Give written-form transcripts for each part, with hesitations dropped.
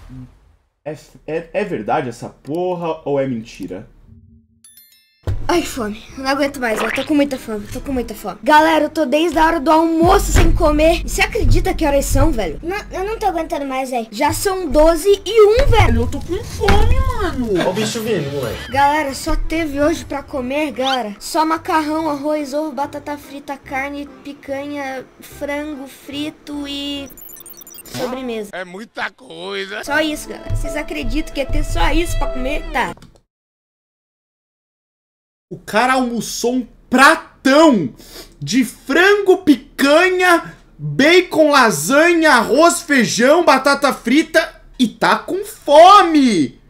É verdade essa porra ou é mentira? Ai, fome. Não aguento mais, eu tô com muita fome, Galera, eu tô desde a hora do almoço sem comer. E você acredita que horas são, velho? Não, eu não tô aguentando mais, velho. Já são 12h01, velho. Eu tô com fome, mano. Olha o bicho vindo, moleque. Galera, só teve hoje pra comer, galera. Só macarrão, arroz, ovo, batata frita, carne, picanha, frango frito e... sobremesa. É muita coisa. Só isso, galera. Vocês acreditam que ia ter só isso pra comer? Tá. O cara almoçou um pratão de frango, picanha, bacon, lasanha, arroz, feijão, batata frita e tá com fome.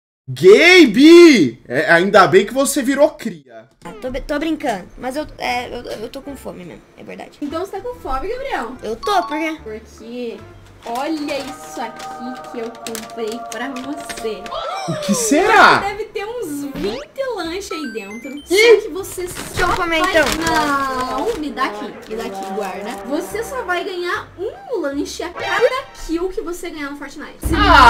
Gabe! Ainda bem que você virou cria. Tô brincando, mas eu tô com fome mesmo, é verdade. Então você tá com fome, Gabriel? Eu tô, por quê? Porque olha isso aqui que eu comprei pra você. O que será? Deve ter uns 20 lanches aí dentro. Só que você só Deixa eu comer, então. Não, me dá aqui, guarda. Você só vai ganhar um lanche a cada kill que você ganhar no Fortnite.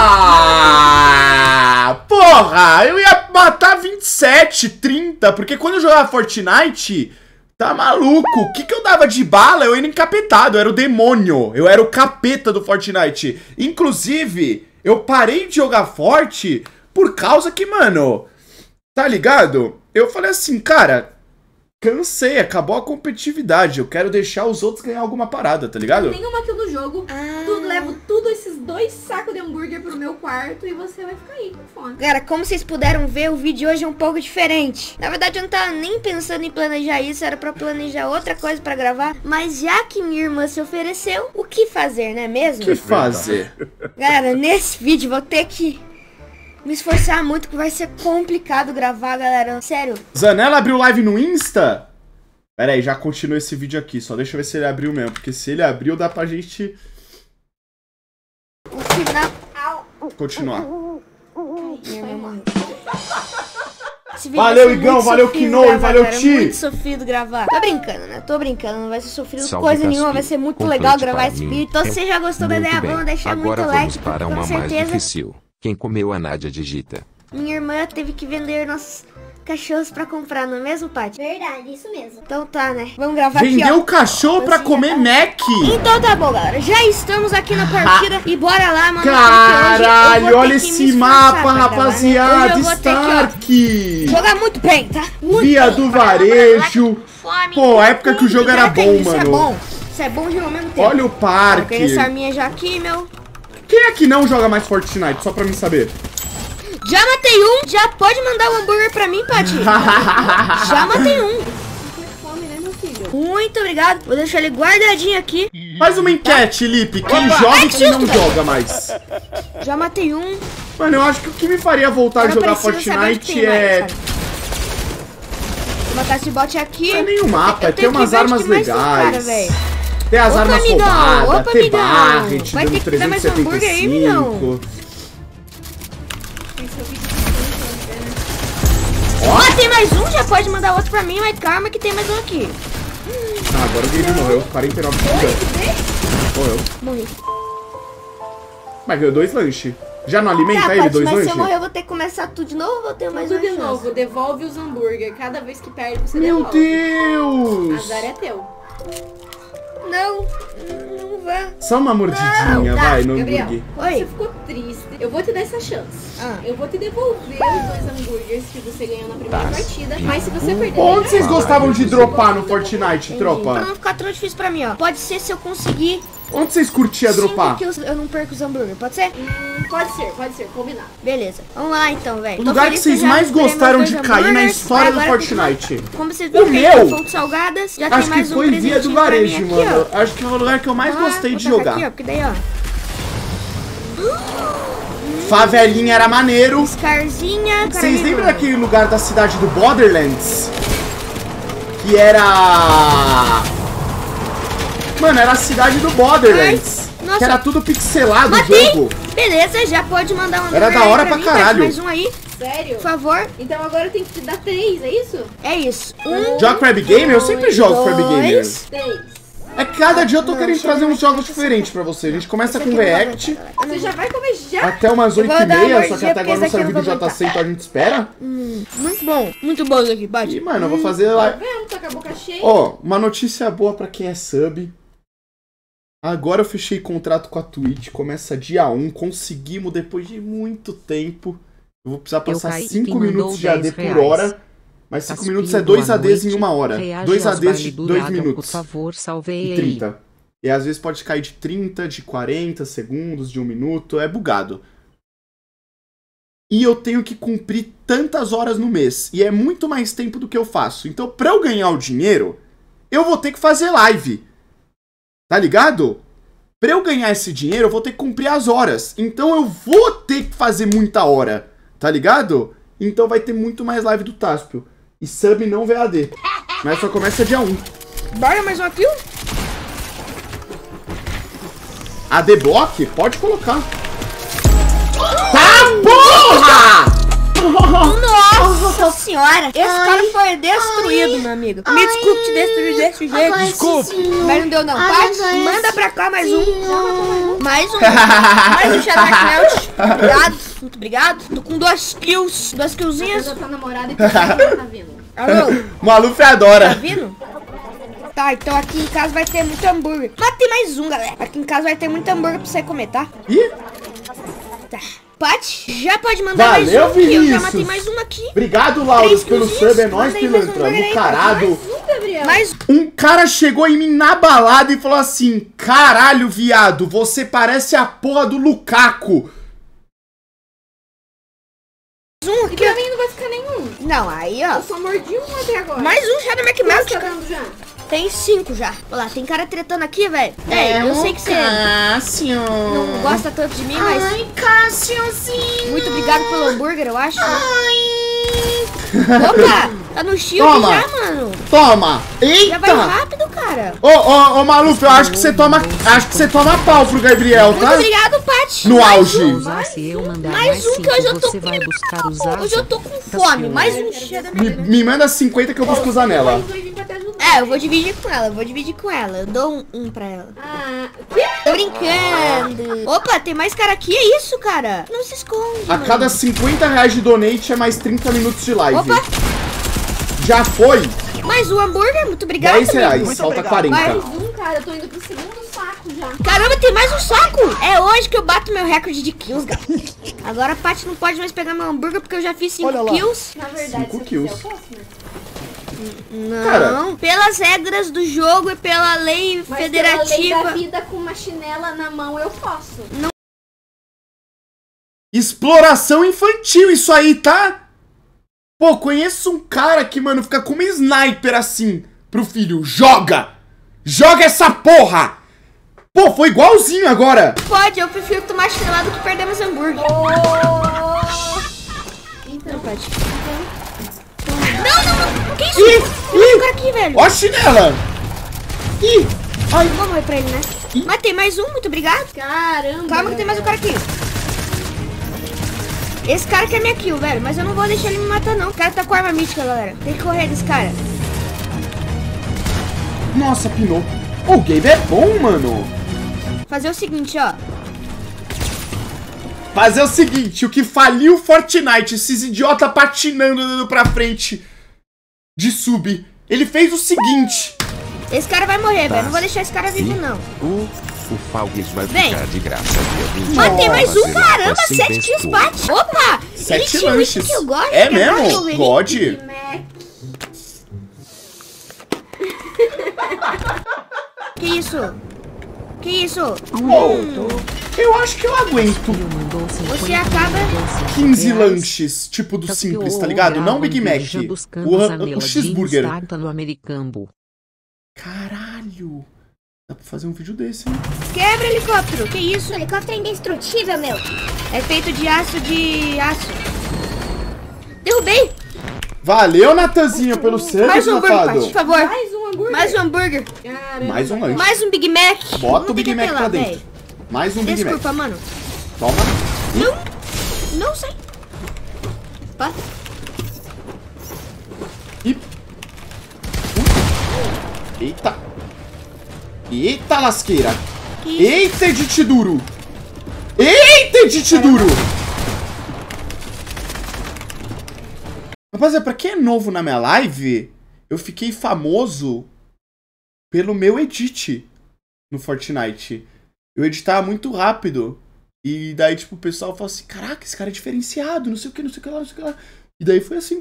Ah, porra! Eu ia matar 27, 30, porque quando eu jogava Fortnite... Tá maluco? O que eu dava de bala? Eu era encapetado, eu era o demônio. Eu era o capeta do Fortnite. Inclusive, eu parei de jogar Forte por causa que, mano... Tá ligado? Eu falei assim, cara... Cansei, acabou a competitividade. Eu quero deixar os outros ganhar alguma parada, tá ligado? Nenhuma kill no jogo. Levo tudo esses 2 sacos de hambúrguer pro meu quarto e você vai ficar aí com fome. Cara, como vocês puderam ver, o vídeo de hoje é um pouco diferente. Na verdade, eu não tava nem pensando em planejar isso, era pra planejar outra coisa pra gravar. Mas já que minha irmã se ofereceu, o que fazer, não é mesmo? O que fazer? Galera, nesse vídeo vou ter que me esforçar muito, que vai ser complicado gravar, galera. Sério. Zanella abriu live no Insta? Pera aí, já continua esse vídeo aqui. Só deixa eu ver se ele abriu mesmo. Porque se ele abriu, dá pra gente... O final... continuar. Minha irmã morreu. Valeu, Igão. Valeu, Kino. Valeu, Ti. É muito sofrido gravar. Tô brincando, né? Tô brincando. Não vai ser sofrido Salve, coisa Caspi. nenhuma. Vai ser muito Complete legal gravar para esse mim. vídeo. Então, se você já gostou da ideia, Muito vamos bem. deixar Agora muito vamos like. para Com uma mais certeza, difícil. Quem comeu a Nádia digita. minha irmã teve que vender nossos cachorros pra comprar, não é mesmo, Paty? Verdade, isso mesmo. Então tá, né? Vamos gravar aqui, ó. Vendeu o cachorro pra comer Mac? Então tá bom, galera. Já estamos aqui na partida e bora lá, mano. Caralho, olha esse mapa, rapaziada. Hoje eu vou ter que, Stark. jogar muito bem, tá? Muito Via bem. do Bora lá, Varejo. fome. Pô, a época que o jogo era bom, Isso é mano. bom. Isso é bom de ao mesmo tempo. Olha o parque. Coloquei essa arminha já aqui, meu. Quem é que não joga mais Fortnite? Só pra mim saber. Já matei um. Já pode mandar um hambúrguer pra mim, Paty. Já matei um. Fome, né, meu filho? Muito obrigado. Vou deixar ele guardadinho aqui. Faz uma enquete, Lipe. Quem Opa. joga Ai, e que quem não susto, joga mais. Já matei um. Mano, eu acho que o que me faria voltar a Agora jogar preciso saber o que Fortnite tem mais, é... sabe? Vou matar esse bot aqui. Não é nem o mapa, é Eu ter tenho que umas ver onde armas que mais tem cara, legais. velho. Ter as Opa, armas amigão, roubadas, opa, ter amigão. barret Vai ter dando que dar mais hambúrguer aí, amigão. 375. Ó, tem mais um, já pode mandar outro pra mim, mas calma que tem mais um aqui. Ah, agora o Gabe morreu. 49 de vida. Morreu. Morri. Mas ganhou 2 lanches. Já não alimenta Tá, ele Paty, 2 mas se lanches? eu morrer eu vou ter que começar tudo de novo ou vou ter mais Tudo uma de chance? novo, devolve os hambúrguer. Cada vez que perde, você Meu devolve. Deus! Azar é teu. Não, não vai. Só uma mordidinha, Tá, vai, no Gabriel, hambúrguer. Oi. você ficou triste. Eu vou te dar essa chance. Ah. Eu vou te devolver os 2 hambúrgueres que você ganhou na primeira partida. Mas se você perder... Onde vocês gostavam de dropar no Fortnite, Pra tropa? não ficar tão difícil pra mim, ó. Pode ser se eu conseguir Onde vocês curtiam 5 dropar? kills, eu não perco os hambúrguer, pode ser? Pode ser, combinado. Beleza, vamos lá então, velho. O lugar que vocês mais gostaram de cair na história do Fortnite. Como vocês viram, O tem meu? fontes salgadas, já tem Acho que mais um foi Via do presentinho pra mim Varejo, aqui, mano. ó. Acho que é o lugar que eu mais gostei de vou tacar jogar. aqui, ó, porque daí, ó. Favelinha era maneiro. Scarzinha. Vocês lembram daquele lugar da cidade do Borderlands? Que era... Mano, era a cidade do Borderlands. Nossa. Que era tudo pixelado o Matei! jogo. Beleza, já pode mandar um Era da hora pra mim, caralho. Mais um aí, Sério? por favor. Então agora eu tenho que te dar 3, é isso? É isso. Um, Joga Crab Gamer? Eu sempre jogo Crab Gamer. 3. É que cada dia eu tô querendo trazer uns jogos diferentes pra você. A gente começa com React Você já vai comer já? até umas vou dar uma 8h30, só que mordida, até agora porque esse não aqui saiu eu o não vídeo, já vou tá 100, então a gente espera. Muito bom isso aqui, bate. E, mano, eu vou fazer lá. Vendo, tá com a boca cheia. Ó, uma notícia boa pra quem é sub. Agora eu fechei contrato com a Twitch, começa dia 1, conseguimos depois de muito tempo. Eu vou precisar passar 5 minutos de AD por hora. Mas 5 minutos é 2 ADs em 1 hora. 2 ADs de 2 minutos. Por favor, salvei E 30. E às vezes pode cair de 30, de 40 segundos, de 1 minuto. É bugado. E eu tenho que cumprir tantas horas no mês. E é muito mais tempo do que eu faço. Então, pra eu ganhar o dinheiro, eu vou ter que fazer live. Tá ligado? Pra eu ganhar esse dinheiro, eu vou ter que cumprir as horas. Então eu vou ter que fazer muita hora. Tá ligado? Então vai ter muito mais live do Taspio. E sub não VAD. Mas só começa dia 1. Bora mais uma kill? AD Block? Pode colocar. Tá, porra! Nossa senhora! Esse cara foi destruído, meu amigo. Me desculpe te destruir desse jeito. Desculpe. Mas não deu não. Pati, manda pra cá mais um. Mais um. Mais um Shadow Melt. Obrigado. Muito obrigado. Tô com 2 kills. 2 killzinhas. Já tá namorada e tá vindo. Alô? Maluco adora. Tá vindo? Tá, então aqui em casa vai ter muito hambúrguer. Mas tem mais um, galera. Aqui em casa vai ter muito hambúrguer pra você comer, tá? Ih, Tá. Paty, já pode mandar valeu, mais um. Que eu já Vinícius. matei mais um aqui. Obrigado, Lauros, 3 pelo killzinhos. sub. É nóis, Manda aí mais um pilantra. hambúrguer Do aí, caralho. Gabriel. Mais Um cara chegou em mim na balada e falou assim: caralho, viado, você parece a porra do Lukaku. um E aqui. pra mim não vai ficar nenhum. Não, aí, ó. Eu só mordi um até agora. Mais um Shadow Quantos Melt. tá dando já? Tem 5 já. Olha lá, tem cara tretando aqui, velho. Eu sei que você Cássio. não gosta tanto de mim, mas Ai, Cássiozinho. muito obrigado pelo hambúrguer, eu acho. Ai. Opa, tá no shield Toma. já, mano. Toma. Já vai Eita. rápido, cara. Ô, Maluf, eu acho que você toma pau pro Gabriel, Muito tá? obrigado, Paty. No Mais auge. um. Usar se eu mandar Mais um que hoje eu tô você vai buscar os Hoje eu tô com fome. Mais um Shadow Melt. Me manda 50 que eu busco os anela. Vai vir pra te ajudar. É, eu vou dividir com ela, Eu dou um pra ela. Ah, o quê? Tô brincando. Opa, tem mais cara aqui. É isso, cara? Não se esconde. A mano. cada 50 reais de donate é mais 30 minutos de live. Opa, Já foi mais um hambúrguer. Muito obrigado. 10 reais, amigo. falta 40. Mais um, cara. Eu tô indo pro segundo saco já. Caramba, tem mais um saco. É hoje que eu bato meu recorde de kills, galera. Agora a Paty não pode mais pegar meu hambúrguer porque eu já fiz 5 kills. Na verdade, 5 se kills. eu quiser, eu posso, né? Não, Cara. pelas regras do jogo e pela lei Mas federativa. pela lei da vida com uma chinela na mão eu posso. Exploração infantil isso aí, tá? Pô, conheço um cara que, mano, fica com uma sniper assim pro filho. Joga! Joga essa porra! Pô, foi igualzinho agora. Pode, eu prefiro tomar chinelada do que perder meus hambúrguer. Então, Paty. Não. Que isso? Ih, Tem mais um ih, cara aqui, velho. ó a chinela. Ih, ai, Vou morrer pra ele, né? Ih. Mas tem mais um, muito obrigado. caramba. Calma que tem mais um cara aqui. Esse cara quer minha kill, velho. Mas eu não vou deixar ele me matar, não. O cara tá com arma mítica, galera. Tem que correr desse cara. nossa, pinou. Ô, o Gabe é bom, mano. Fazer o seguinte, ó. Fazer o seguinte, o que faliu o Fortnite, esses idiota patinando andando pra frente de sub, ele fez o seguinte. Esse cara vai morrer, velho. Não vou deixar esse cara vivo, não. O Falgues vai Vem. ficar de graça dia 20. Matei mais um, Fazer caramba. assim 7 bem kills, tudo. bate. Opa! 7 tinha lanches. que eu gosto, É que é mesmo? baixo, ele- God. Mac. Que isso? Que isso? Eu acho que eu aguento Você acaba... 15 lanches, tipo do simples, tá ligado? Não Big Mac. O cheeseburger. no Americambo. Caralho. Dá pra fazer um vídeo desse, hein? Quebra helicóptero. Que isso? O helicóptero é indestrutível, meu. É feito de aço. Derrubei. Valeu, Natanzinho, pelo sub, Mais um hambúrguer, Paty, por safado. favor. Mais um hambúrguer. Mais um hambúrguer. Caramba. Mais um lanche. Mais um Big Mac. Bota Não o Big tem que Mac pra apelar, dentro. velho. Mais um Big Mac. Desculpa, mano. Toma. Não sai. Opa. E... Eita. Eita lasqueira. Que isso? Eita, edit duro. Eita, edit duro. Rapaziada, pra quem é novo na minha live, eu fiquei famoso pelo meu edit no Fortnite. Eu editava muito rápido. E daí, tipo, o pessoal fala assim, caraca, esse cara é diferenciado, não sei o que, não sei o que lá, não sei o que lá. E daí foi assim.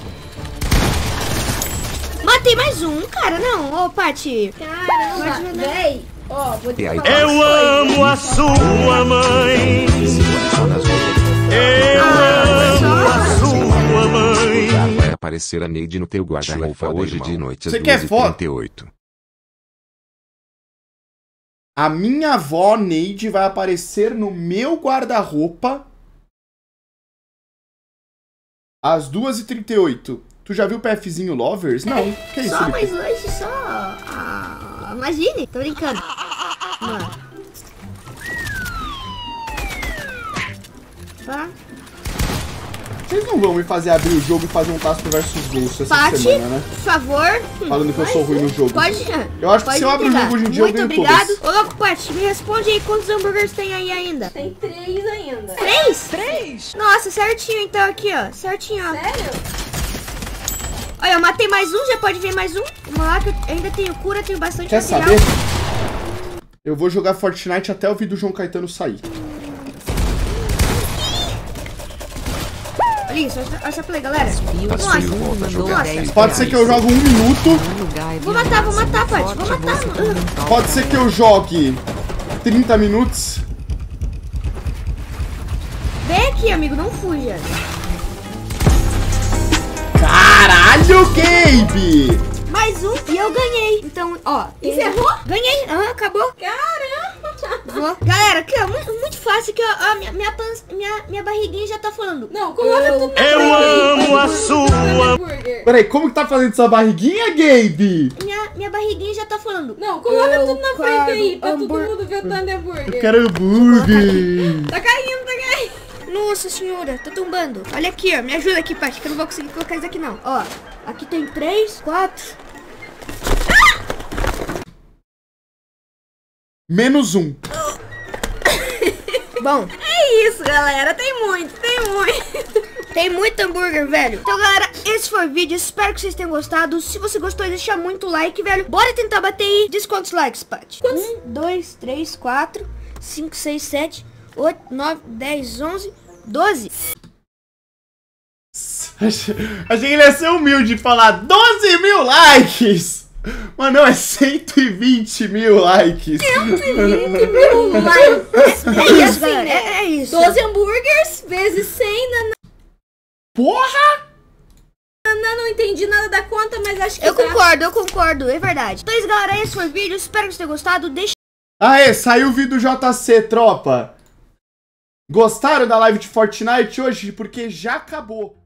Matei mais um, cara, não. Ô, Paty. Caramba, véi. Ó, vou te E aí, falar Eu uma coisa. amo a sua mãe. Só nas roupas. Eu amo a sua mãe. Vai aparecer a Neide no teu guarda-roupa hoje de noite às Você quer foto? 2h38. A minha avó, Neide, vai aparecer no meu guarda-roupa às 2h38. Tu já viu o PFzinho Lovers? Não. Que isso, Só Felipe? mais lanche, só. Imagine, tô brincando. Mano. Tá. Vocês não vão me fazer abrir o jogo e fazer um Tasco versus Ghost essa Paty, semana, né? por favor. Falando que eu sou ruim no jogo. Pode. Eu acho que pode se eu abrir o pegar. jogo hoje em dia, eu Muito ganho obrigado. todas. Ô, louco, Paty, me responde aí quantos hambúrgueres tem aí ainda. Tem 3 ainda. 3? Nossa, certinho então aqui, ó. Certinho, ó. Sério? Olha, eu matei mais um, já pode ver mais um. Vamos lá, que eu ainda tenho cura, tenho bastante Quer material. saber? Eu vou jogar Fortnite até o vídeo do João Caetano sair. Olha isso, essa play, galera. Nossa, eu volto a jogar. Pode ser que eu jogue 1 minuto. Vou matar, Paty. Vou matar, mano. Pode ser que eu jogue 30 minutos. Vem aqui, amigo, não fuja. Caralho, Gabe! Mais um e eu ganhei. Então, ó. Encerrou? Ganhei. Aham, acabou. Caramba! Vou. Galera, aqui, ó. Muito fácil aqui, ó. Minha barriguinha já tá falando. Não, coloca tudo na Eu amo a sua. hambúrguer. Peraí, como que tá fazendo essa barriguinha, Gabe? Minha barriguinha já tá falando. Não, coloca Eu tudo na frente quero aí, pra todo hambúrguer. mundo ver o tanto de hambúrguer. Eu quero hambúrguer. Tá caindo, tá caindo. Nossa senhora, tô tombando. Olha aqui, ó. Me ajuda aqui, Paty, que eu não vou conseguir colocar isso aqui, não. Ó, aqui tem 3, 4. Menos um. Bom, É isso, galera. Tem muito, tem muito. tem muito hambúrguer, velho. Então, galera, esse foi o vídeo. Espero que vocês tenham gostado. Se você gostou, deixa muito like, velho. Bora tentar bater aí. Diz quantos likes, Paty? 1, 2, 3, 4, 5, 6, 7, 8, 9, 10, 11, 12. Achei que ele ia ser humilde e falar 12 mil likes. Mas não, é 120 mil likes. 120 mil likes. É isso, galera. É isso. 12 hambúrgueres vezes 100. Porra! Não entendi nada da conta, mas acho que Eu tá. concordo, é verdade. Então é isso, galera, esse foi o vídeo, espero que vocês tenham gostado. Deixa Aê, saiu o vídeo do JC, tropa. Gostaram da live de Fortnite hoje? Porque já acabou.